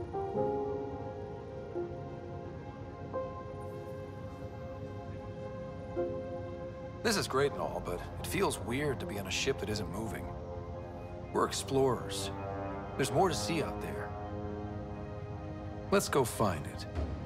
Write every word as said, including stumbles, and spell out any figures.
This is great and all, but it feels weird to be on a ship that isn't moving. We're explorers. There's more to see out there. Let's go find it.